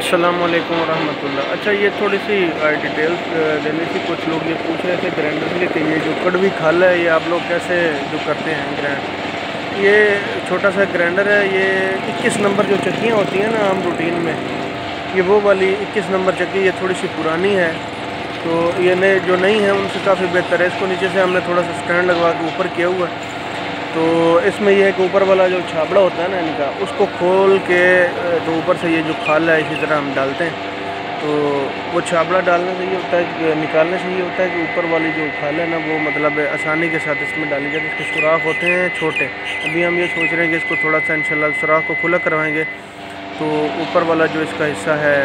अस्सलाम वालेकुम रहमतुल्लाह। अच्छा, ये थोड़ी सी डिटेल्स देनी थी। कुछ लोग ये पूछ रहे थे ग्राइंडर के लिए कि ये जो कड़वी खाल है ये आप लोग कैसे जो करते हैं ग्राइंड। ये छोटा सा ग्राइंडर है। ये 21 नंबर जो चक्कियाँ होती हैं ना आम रूटीन में, ये वो वाली 21 नंबर चक्की ये थोड़ी सी पुरानी है, तो ये नए जो नहीं है उनसे काफ़ी बेहतर है। इसको नीचे से हमने थोड़ा सा स्टैंड लगवा के ऊपर किया हुआ है। तो इसमें यह है कि ऊपर वाला जो छाबड़ा होता है ना इनका, उसको खोल के तो ऊपर से ये जो खाल है इसी तरह हम डालते हैं। तो वो छाबड़ा डालने से ये होता है कि निकालने से ये होता है कि ऊपर वाली जो खाल है ना वो मतलब आसानी के साथ इसमें डाली जाती है। इसके सुराख होते हैं छोटे। अभी हम ये सोच रहे हैं कि इसको थोड़ा सा इंशाल्लाह सुराख को खुला करवाएंगे, तो ऊपर वाला जो इसका हिस्सा है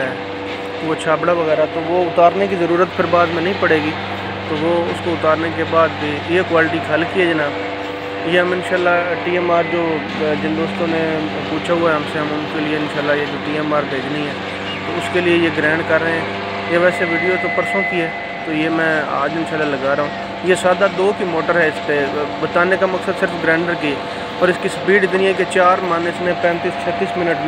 वो छाबड़ा वगैरह तो वो उतारने की ज़रूरत फिर बाद में नहीं पड़ेगी। तो वो उसको उतारने के बाद भी ये क्वालिटी खाल की है जनाब। ये हम इंशाल्लाह TMR जो जिन दोस्तों ने पूछा हुआ है हमसे, हम उनके लिए इंशाल्लाह ये जो TMR भेजनी है तो उसके लिए ये ग्राइंड कर रहे हैं। ये वैसे वीडियो तो परसों की है, तो ये मैं आज इंशाल्लाह लगा रहा हूँ। ये सादा 2 की मोटर है। इस पर बताने का मकसद सिर्फ ग्राइंडर की, और इसकी स्पीड इतनी है कि 4 मान इसने 35-36 मिनट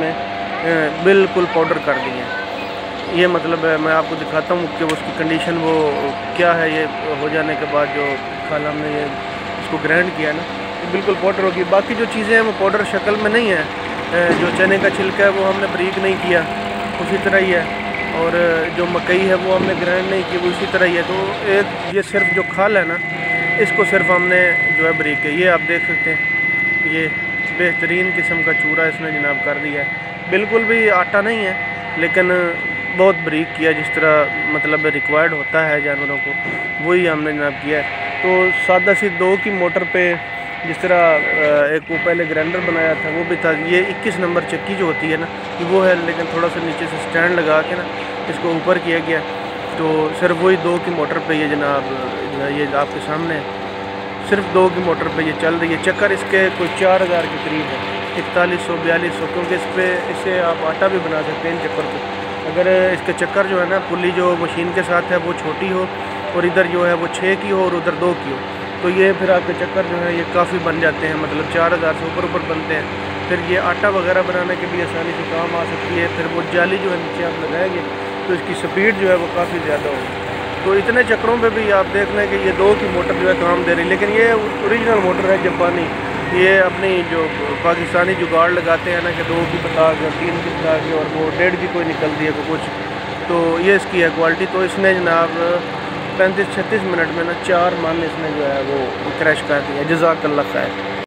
में बिल्कुल पाउडर कर दी है। ये मतलब मैं आपको दिखाता हूँ कि उसकी कंडीशन वो क्या है। ये हो जाने के बाद जो खाल हमने ये इसको ग्राइंड किया ना, बिल्कुल पाउडर होगी। बाकी जो चीज़ें हैं वो पाउडर शक्ल में नहीं है। जो चने का छिलका है वो हमने बारीक नहीं किया, उसी तरह ही है। और जो मकई है वो हमने ग्राइंड नहीं की, वो उसी तरह ही है। तो एक ये सिर्फ जो खाल है ना, इसको सिर्फ हमने जो है बारीक किया। ये आप देख सकते हैं, ये बेहतरीन किस्म का चूरा इसने जनाब कर दिया है। बिल्कुल भी आटा नहीं है, लेकिन बहुत बारीक किया, जिस तरह मतलब रिक्वायर्ड होता है जानवरों को, वही हमने जनाब किया है। तो सादा सी 2 की मोटर पे जिस तरह एक वो पहले ग्राइंडर बनाया था वो भी था। ये 21 नंबर चक्की जो होती है ना ये वो है, लेकिन थोड़ा सा नीचे से स्टैंड लगा के ना इसको ऊपर किया गया। तो सिर्फ वही 2 की मोटर पे ये जनाब ये आपके सामने सिर्फ 2 की मोटर पे ये चल रही है। चक्कर इसके कोई 4000 के करीब है, 4100-4200, क्योंकि इससे आप आटा भी बना सकते हैं इन चक्कर को। अगर इसके चक्कर जो है ना पुली जो मशीन के साथ है वो छोटी हो और इधर जो है वो 6 की हो और उधर 2 की हो, तो ये फिर आपके चक्कर जो है ये काफ़ी बन जाते हैं, मतलब 4000 से ऊपर बनते हैं। फिर ये आटा वगैरह बनाने के लिए आसानी से काम आ सकती है। फिर वो जाली जो है नीचे आप लगाएंगे तो इसकी स्पीड जो है वो काफ़ी ज़्यादा होगी। तो इतने चक्करों पे भी आप देख लें कि ये 2 की मोटर जो है काम दे रही है। लेकिन ये ओरिजिनल मोटर है जापानी। ये अपनी जो पाकिस्तानी जुगाड़ लगाते हैं ना कि 2 की बता के 3 की बता के और वो 1.5 की कोई निकलती है कुछ, तो ये इसकी है क्वालिटी। तो इसने जनाब 35-36 मिनट में ना 4 मान इसने जो है वो क्रैश कर दिया। जज़ाकल्लाह खैर।